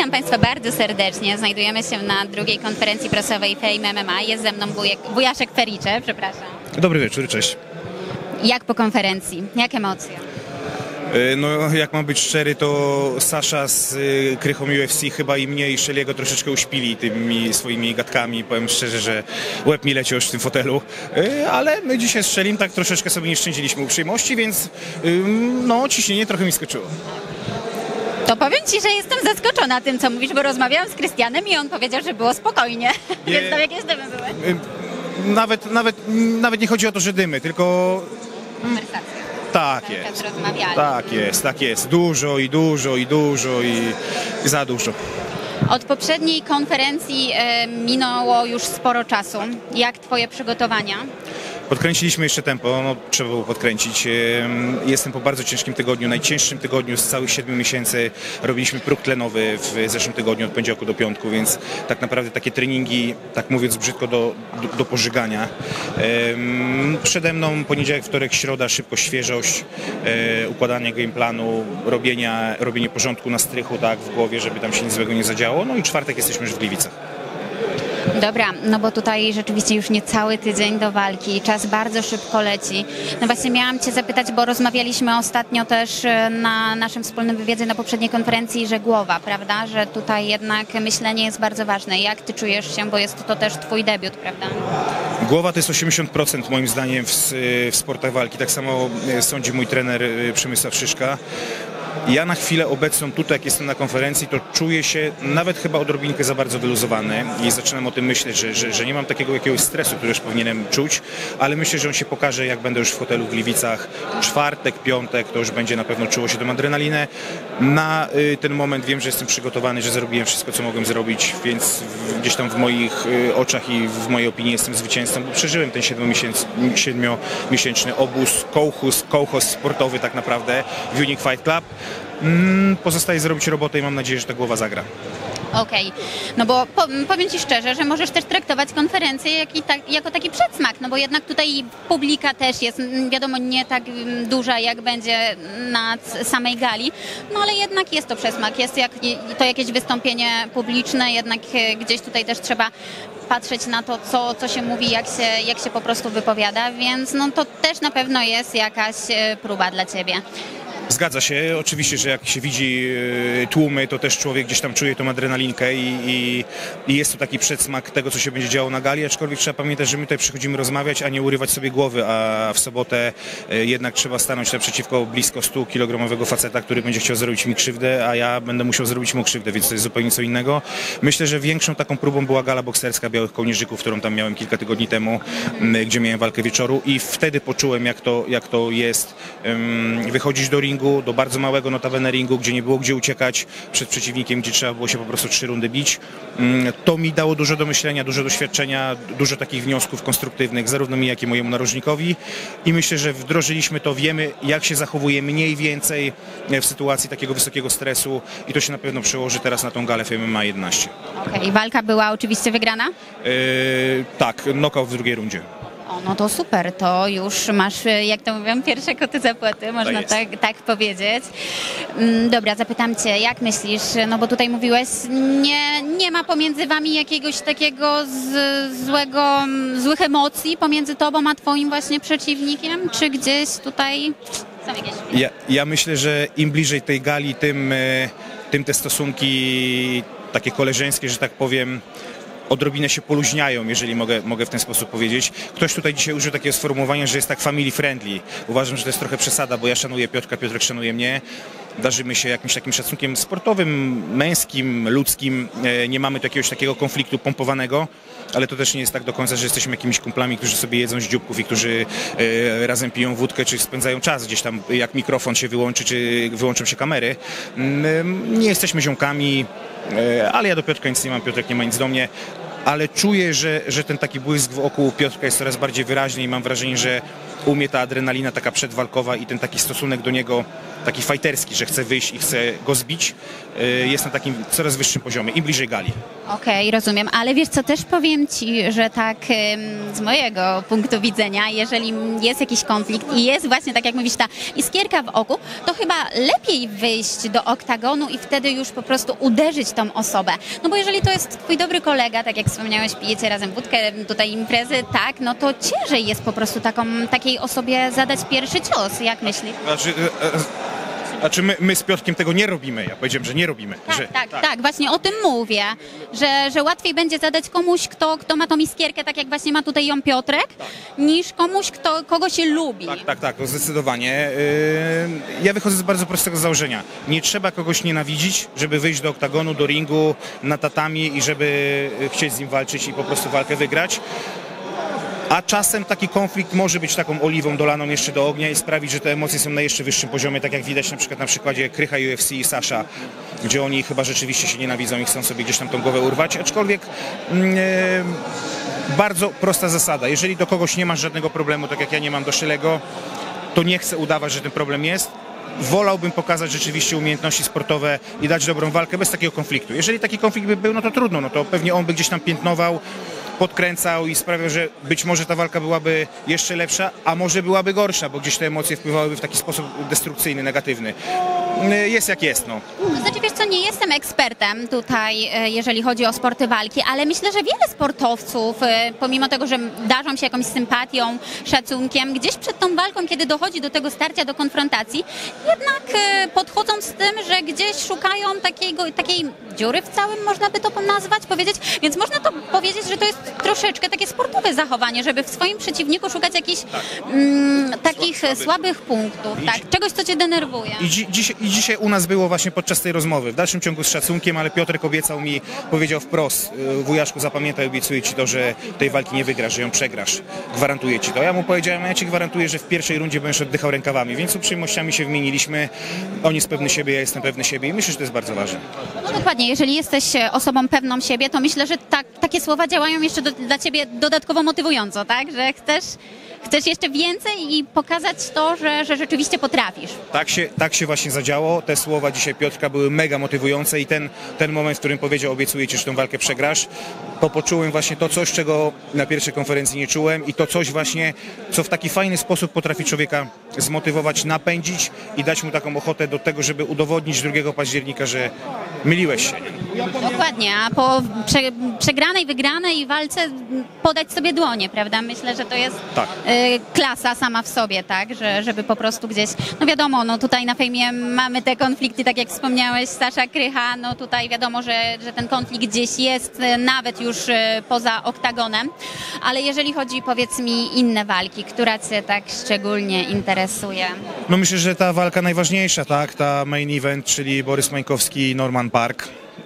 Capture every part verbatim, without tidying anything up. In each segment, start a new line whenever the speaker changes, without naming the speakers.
Witam Państwa bardzo serdecznie. Znajdujemy się na drugiej konferencji prasowej Fame M M A. Jest ze mną wujek, wujaszek Fericze, przepraszam.
Dobry wieczór, cześć.
Jak po konferencji? Jak emocje?
No, jak mam być szczery, to Sasza z Krychą U F C chyba i mnie i Shelly'ego troszeczkę uśpili tymi swoimi gadkami. Powiem szczerze, że łeb mi leciał już w tym fotelu. Ale my dzisiaj z Shelly'm tak troszeczkę sobie nie szczędziliśmy uprzejmości, więc no, ciśnienie trochę mi skoczyło.
To powiem Ci, że jestem zaskoczona tym, co mówisz, bo rozmawiałam z Krystianem i on powiedział, że było spokojnie. Nie. Więc tam jakieś dymy były.
Nawet, nawet, nawet nie chodzi o to, że dymy, tylko...
Konwersacja.
Tak jest, tak jest, tak jest. Dużo i dużo i dużo i, i za dużo.
Od poprzedniej konferencji e, minęło już sporo czasu. Jak Twoje przygotowania?
Podkręciliśmy jeszcze tempo, no, trzeba było podkręcić. Jestem po bardzo ciężkim tygodniu, najcięższym tygodniu z całych siedmiu miesięcy. Robiliśmy próg tlenowy w zeszłym tygodniu od poniedziałku do piątku, więc tak naprawdę takie treningi, tak mówiąc brzydko, do, do, do pożygania. Przede mną poniedziałek, wtorek, środa, szybko, świeżość, układanie gameplanu, robienia, robienie porządku na strychu, tak, w głowie, żeby tam się nic złego nie zadziało. No i czwartek jesteśmy już w Gliwicach.
Dobra, no bo tutaj rzeczywiście już nie cały tydzień do walki, czas bardzo szybko leci. No właśnie miałam Cię zapytać, bo rozmawialiśmy ostatnio też na naszym wspólnym wywiadzie na poprzedniej konferencji, że głowa, prawda, że tutaj jednak myślenie jest bardzo ważne. Jak Ty czujesz się, bo jest to też Twój debiut, prawda?
Głowa to jest osiemdziesiąt procent moim zdaniem w, w sportach walki, tak samo sądzi mój trener Przemysław Szyszka. Ja na chwilę obecną tutaj, jak jestem na konferencji, to czuję się nawet chyba odrobinkę za bardzo wyluzowany i zaczynam o tym myśleć, że, że, że nie mam takiego jakiegoś stresu, który już powinienem czuć, ale myślę, że on się pokaże, jak będę już w hotelu w Gliwicach. Czwartek, piątek, to już będzie na pewno czuło się tą adrenalinę. Na y, ten moment wiem, że jestem przygotowany, że zrobiłem wszystko, co mogłem zrobić, więc w, gdzieś tam w moich y, oczach i w mojej opinii jestem zwycięzcą, bo przeżyłem ten siedmiomiesięczny obóz, kołchuz, kołchoz sportowy tak naprawdę w Unique Fight Club. Pozostaje zrobić robotę i mam nadzieję, że ta głowa zagra.
Okej, okay. No bo po, powiem Ci szczerze, że możesz też traktować konferencję jak i tak, jako taki przedsmak, no bo jednak tutaj publika też jest, wiadomo, nie tak duża, jak będzie na samej gali, no ale jednak jest to przedsmak, jest jak, to jakieś wystąpienie publiczne, jednak gdzieś tutaj też trzeba patrzeć na to, co, co się mówi, jak się, jak się po prostu wypowiada, więc no to też na pewno jest jakaś próba dla Ciebie.
Zgadza się. Oczywiście, że jak się widzi tłumy, to też człowiek gdzieś tam czuje tą adrenalinkę i, i, i jest to taki przedsmak tego, co się będzie działo na gali, aczkolwiek trzeba pamiętać, że my tutaj przychodzimy rozmawiać, a nie urywać sobie głowy, a w sobotę jednak trzeba stanąć naprzeciwko blisko stokilogramowego faceta, który będzie chciał zrobić mi krzywdę, a ja będę musiał zrobić mu krzywdę, więc to jest zupełnie co innego. Myślę, że większą taką próbą była gala bokserska Białych Kołnierzyków, którą tam miałem kilka tygodni temu, gdzie miałem walkę wieczoru i wtedy poczułem, jak to, jak to jest um, wychodzić do ringu, do bardzo małego notabene ringu, gdzie nie było gdzie uciekać przed przeciwnikiem, gdzie trzeba było się po prostu trzy rundy bić. To mi dało dużo do myślenia, dużo doświadczenia, dużo takich wniosków konstruktywnych, zarówno mi, jak i mojemu narożnikowi i myślę, że wdrożyliśmy to, wiemy, jak się zachowuje mniej więcej w sytuacji takiego wysokiego stresu i to się na pewno przełoży teraz na tą galę Fame M M A jedenaście.
Okej, okay. Walka była oczywiście wygrana?
Yy, tak, knockout w drugiej rundzie.
O, no to super, to już masz, jak to mówią, pierwsze koty za płoty, można tak, tak powiedzieć. Dobra, zapytam Cię, jak myślisz, no bo tutaj mówiłeś, nie, nie ma pomiędzy Wami jakiegoś takiego z, złego, złych emocji pomiędzy Tobą a Twoim właśnie przeciwnikiem, czy gdzieś tutaj są jakieś...
Ja, ja myślę, że im bliżej tej gali, tym, tym te stosunki takie koleżeńskie, że tak powiem, odrobinę się poluźniają, jeżeli mogę, mogę w ten sposób powiedzieć. Ktoś tutaj dzisiaj użył takiego sformułowania, że jest tak family friendly. Uważam, że to jest trochę przesada, bo ja szanuję Piotrka, Piotrek szanuje mnie. Darzymy się jakimś takim szacunkiem sportowym, męskim, ludzkim. Nie mamy tu jakiegoś takiego konfliktu pompowanego, ale to też nie jest tak do końca, że jesteśmy jakimiś kumplami, którzy sobie jedzą z dzióbków i którzy e, razem piją wódkę, czy spędzają czas gdzieś tam, jak mikrofon się wyłączy, czy wyłączą się kamery. Nie jesteśmy ziomkami, e, ale ja do Piotrka nic nie mam, Piotrek nie ma nic do mnie. Ale czuję, że, że ten taki błysk wokół Piotrka jest coraz bardziej wyraźny i mam wrażenie, że u mnie ta adrenalina taka przedwalkowa i ten taki stosunek do niego, taki fajterski, że chce wyjść i chce go zbić, jest na takim coraz wyższym poziomie, im bliżej gali.
Okej, rozumiem, ale wiesz co, też powiem Ci, że tak ym, z mojego punktu widzenia, jeżeli jest jakiś konflikt i jest właśnie, tak jak mówisz, ta iskierka w oku, to chyba lepiej wyjść do oktagonu i wtedy już po prostu uderzyć tą osobę. No bo jeżeli to jest Twój dobry kolega, tak jak wspomniałeś, pijecie razem wódkę, tutaj imprezy, tak, no to ciężej jest po prostu taką, takiej osobie zadać pierwszy cios, jak myślisz?
Znaczy, e, e, Znaczy my, my z Piotrkiem tego nie robimy, ja powiedziałem, że nie robimy.
Tak,
że,
tak, tak, tak, właśnie o tym mówię, że, że łatwiej będzie zadać komuś, kto, kto ma tą iskierkę, tak jak właśnie ma tutaj ją Piotrek, tak, niż komuś, kto, kogo się lubi.
Tak, tak, tak, to zdecydowanie. Yy, ja wychodzę z bardzo prostego założenia. Nie trzeba kogoś nienawidzić, żeby wyjść do oktagonu, do ringu, na tatami i żeby chcieć z nim walczyć i po prostu walkę wygrać. A czasem taki konflikt może być taką oliwą dolaną jeszcze do ognia i sprawić, że te emocje są na jeszcze wyższym poziomie, tak jak widać na przykład na przykładzie Krycha U F C i Sasha, gdzie oni chyba rzeczywiście się nienawidzą i chcą sobie gdzieś tam tą głowę urwać, aczkolwiek mm, e, bardzo prosta zasada. Jeżeli do kogoś nie masz żadnego problemu, tak jak ja nie mam do Szylego, to nie chcę udawać, że ten problem jest. Wolałbym pokazać rzeczywiście umiejętności sportowe i dać dobrą walkę bez takiego konfliktu. Jeżeli taki konflikt by był, no to trudno, no to pewnie on by gdzieś tam piętnował, podkręcał i sprawiał, że być może ta walka byłaby jeszcze lepsza, a może byłaby gorsza, bo gdzieś te emocje wpływałyby w taki sposób destrukcyjny, negatywny. Jest jak jest, no.
To znaczy, wiesz co, nie jestem ekspertem tutaj, e, jeżeli chodzi o sporty walki, ale myślę, że wiele sportowców, e, pomimo tego, że darzą się jakąś sympatią, szacunkiem, gdzieś przed tą walką, kiedy dochodzi do tego starcia, do konfrontacji, jednak e, podchodzą z tym, że gdzieś szukają takiego, takiej dziury w całym, można by to nazwać, powiedzieć, więc można to powiedzieć, że to jest troszeczkę takie sportowe zachowanie, żeby w swoim przeciwniku szukać jakichś mm, takich
słabych,
słabych punktów,
I
tak,
dzi-
czegoś, co cię denerwuje.
I, dzi- dzisiaj, I dzisiaj u nas było właśnie podczas tej rozmowy, w dalszym ciągu z szacunkiem, ale Piotrek obiecał mi, powiedział wprost, y, wujaszku, zapamiętaj, obiecuję ci to, że tej walki nie wygrasz, że ją przegrasz. Gwarantuję ci to. Ja mu powiedziałem, ja ci gwarantuję, że w pierwszej rundzie będziesz oddychał rękawami, więc uprzejmościami się wymieniliśmy. On jest pewny siebie, ja jestem pewny siebie i myślę, że to jest bardzo ważne.
No dokładnie, jeżeli jesteś e, osobą pewną siebie, to myślę, że tak, takie słowa działają jeszcze do, dla ciebie dodatkowo motywująco, tak? Że chcesz, chcesz jeszcze więcej i pokazać to, że, że rzeczywiście potrafisz.
Tak się, tak się właśnie zadziało. Te słowa dzisiaj Piotrka były mega motywujące i ten, ten moment, w którym powiedział, obiecuję ci, że tę walkę przegrasz, to poczułem właśnie to coś, czego na pierwszej konferencji nie czułem i to coś właśnie, co w taki fajny sposób potrafi człowieka zmotywować, napędzić i dać mu taką ochotę do tego, żeby udowodnić drugiego października, że myliłeś się.
Dokładnie, a po prze, przegranej, wygranej walce podać sobie dłonie, prawda? Myślę, że to jest
Tak.
y, klasa sama w sobie, tak? Że, żeby po prostu gdzieś, no wiadomo, no tutaj na fejmie mamy te konflikty, tak jak wspomniałeś, Sasha, Krycha, no tutaj wiadomo, że, że ten konflikt gdzieś jest, y, nawet już y, poza oktagonem, ale jeżeli chodzi, powiedz mi, inne walki, która cię tak szczególnie interesuje?
No myślę, że ta walka najważniejsza, tak, ta main event, czyli Borys Mańkowski i Norman Park.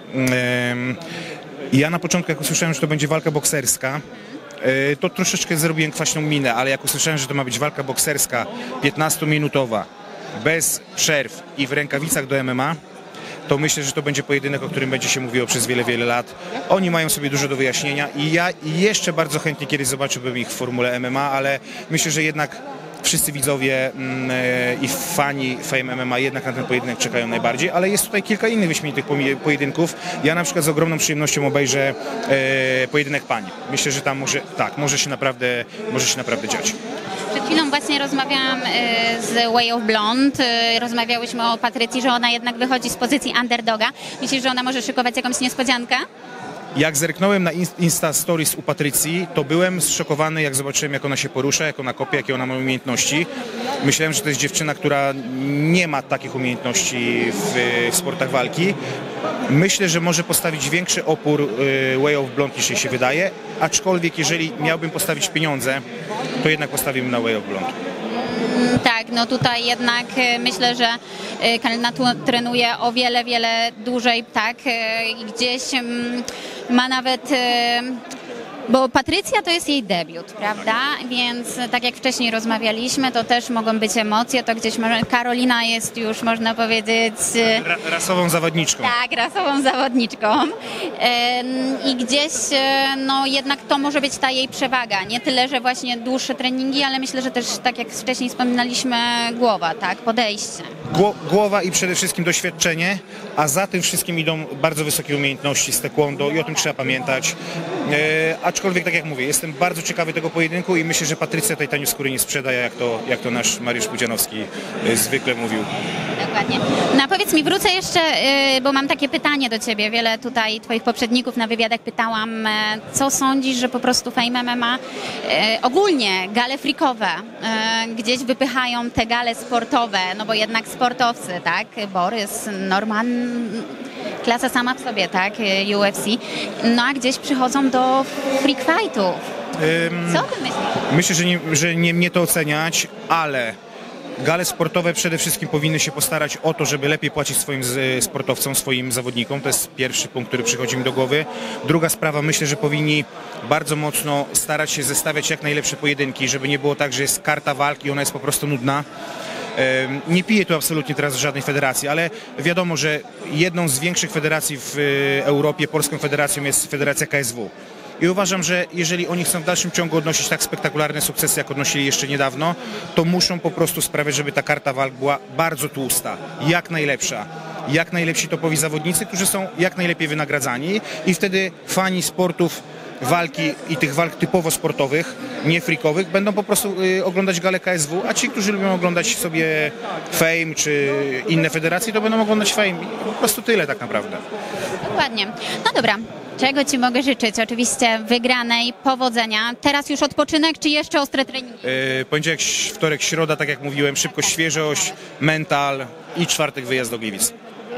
Ym, ja na początku, jak usłyszałem, że to będzie walka bokserska, yy, to troszeczkę zrobiłem kwaśną minę, ale jak usłyszałem, że to ma być walka bokserska piętnastominutowa, bez przerw i w rękawicach do M M A, to myślę, że to będzie pojedynek, o którym będzie się mówiło przez wiele, wiele lat. Oni mają sobie dużo do wyjaśnienia i ja jeszcze bardzo chętnie kiedyś zobaczyłbym ich w formule M M A, ale myślę, że jednak wszyscy widzowie mm, e, i fani Fame M M A jednak na ten pojedynek czekają najbardziej, ale jest tutaj kilka innych wyśmienitych pomie- pojedynków. Ja na przykład z ogromną przyjemnością obejrzę e, pojedynek pań. Myślę, że tam może, tak, może się naprawdę, może się naprawdę dziać.
Przed chwilą właśnie rozmawiałam y, z Way of Blonde, y, rozmawiałyśmy o Patrycji, że ona jednak wychodzi z pozycji underdoga. Myślisz, że ona może szykować jakąś niespodziankę?
Jak zerknąłem na Insta Stories u Patrycji, to byłem zszokowany, jak zobaczyłem, jak ona się porusza, jak ona kopie, jakie ona ma umiejętności. Myślałem, że to jest dziewczyna, która nie ma takich umiejętności w, w sportach walki. Myślę, że może postawić większy opór y, Way of Blonde niż jej się wydaje, aczkolwiek jeżeli miałbym postawić pieniądze, to jednak postawiłbym na Way of Blonde.
Tak, no tutaj jednak y, myślę, że y, Kalina tu trenuje o wiele, wiele dłużej, tak, y, i gdzieś y, ma nawet y, Bo Patrycja to jest jej debiut, prawda? Więc tak jak wcześniej rozmawialiśmy, to też mogą być emocje, to gdzieś może Karolina jest już, można powiedzieć...
Ra rasową zawodniczką.
Tak, rasową zawodniczką. Ym, I gdzieś, e, no jednak to może być ta jej przewaga. Nie tyle, że właśnie dłuższe treningi, ale myślę, że też, tak jak wcześniej wspominaliśmy, głowa, tak, podejście.
Gło głowa i przede wszystkim doświadczenie, a za tym wszystkim idą bardzo wysokie umiejętności z taekwondo i o tym trzeba pamiętać. E, aczkolwiek, tak jak mówię, jestem bardzo ciekawy tego pojedynku i myślę, że Patrycja tej taniu skóry nie sprzeda, jak to, jak to nasz Mariusz Pudzianowski e, zwykle mówił.
Dokładnie. No a powiedz mi, wrócę jeszcze, yy, bo mam takie pytanie do Ciebie. Wiele tutaj Twoich poprzedników na wywiadach pytałam, yy, co sądzisz, że po prostu Fame M M A yy, ogólnie gale freakowe yy, gdzieś wypychają te gale sportowe, no bo jednak sportowcy, tak? Borys, Norman, klasa sama w sobie, tak? U F C. No a gdzieś przychodzą do freak fightów.
Ym,
Co Ty myślisz?
myślę, że nie, że nie mnie to oceniać, ale gale sportowe przede wszystkim powinny się postarać o to, żeby lepiej płacić swoim z, sportowcom, swoim zawodnikom. To jest pierwszy punkt, który przychodzi mi do głowy. Druga sprawa, myślę, że powinni bardzo mocno starać się zestawiać jak najlepsze pojedynki, żeby nie było tak, że jest karta walki i ona jest po prostu nudna. Nie piję tu absolutnie teraz żadnej federacji, ale wiadomo, że jedną z większych federacji w Europie, Polską Federacją, jest Federacja K S W. I uważam, że jeżeli oni chcą w dalszym ciągu odnosić tak spektakularne sukcesy, jak odnosili jeszcze niedawno, to muszą po prostu sprawiać, żeby ta karta walk była bardzo tłusta, jak najlepsza. Jak najlepsi topowi zawodnicy, którzy są jak najlepiej wynagradzani i wtedy fani sportów walki i tych walk typowo sportowych, nie freakowych, będą po prostu y, oglądać galę K S W, a ci, którzy lubią oglądać sobie Fame czy inne federacje, to będą oglądać Fame. I po prostu tyle tak naprawdę.
Dokładnie. No dobra. Czego Ci mogę życzyć? Oczywiście wygranej, powodzenia. Teraz już odpoczynek, czy jeszcze ostre treningi?
Yy, poniedziałek, wtorek, środa, tak jak mówiłem, szybko świeżość, mental i czwartek wyjazd do Gliwic.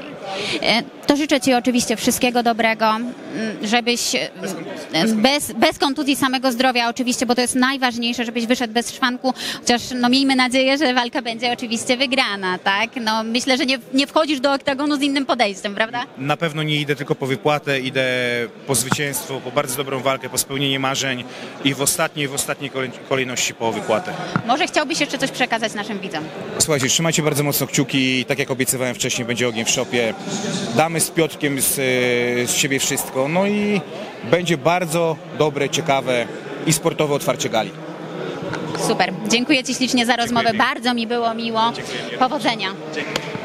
To życzę Ci oczywiście wszystkiego dobrego, żebyś
Bez
bez, bez, bez kontuzji, samego zdrowia oczywiście, bo to jest najważniejsze, żebyś wyszedł bez szwanku, chociaż no miejmy nadzieję, że walka będzie oczywiście wygrana, tak? No myślę, że nie, nie wchodzisz do oktagonu z innym podejściem, prawda?
Na pewno nie idę tylko po wypłatę, idę po zwycięstwo, po bardzo dobrą walkę, po spełnienie marzeń i w ostatniej, w ostatniej kolejności po wypłatę.
Może chciałbyś jeszcze coś przekazać naszym widzom?
Słuchajcie, trzymajcie bardzo mocno kciuki, tak jak obiecywałem wcześniej, będzie ogień w szopie. Damy z Piotrkiem z, z siebie wszystko, no i będzie bardzo dobre, ciekawe i sportowe otwarcie gali.
Super, dziękuję Ci ślicznie za rozmowę,
Dziękuję.
bardzo mi było miło.
Dziękuję.
Powodzenia.
Dzięki.